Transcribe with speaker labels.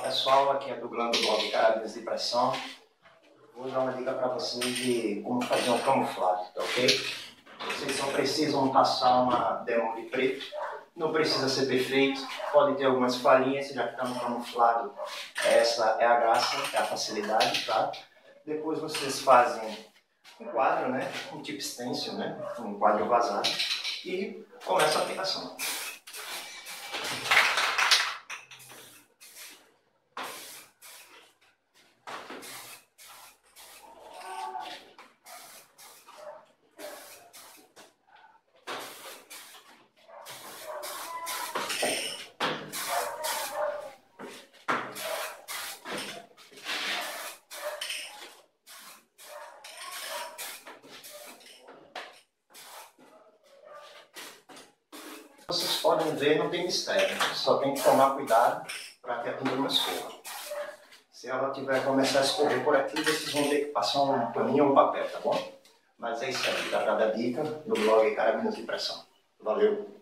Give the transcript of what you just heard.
Speaker 1: pessoal, aqui é do blog Carabinas de Pressão. Vou dar uma dica para vocês de como fazer um camuflado, tá ok? Vocês só precisam passar uma demo de preto, não precisa ser perfeito, pode ter algumas falhinhas, já que está no camuflado, essa é a graça, é a facilidade, tá? Depois vocês fazem um quadro, né? Um tipo stencil, né? Um quadro vazado e começa a aplicação. Vocês podem ver, não tem mistério, só tem que tomar cuidado para que a pintura não escorra. Se ela tiver começar a escorrer por aqui, vocês vão ter que passar um paninho ou um papel, tá bom? Mas é isso aí, tá dada a dica do blog Carabinas de Pressão. Valeu!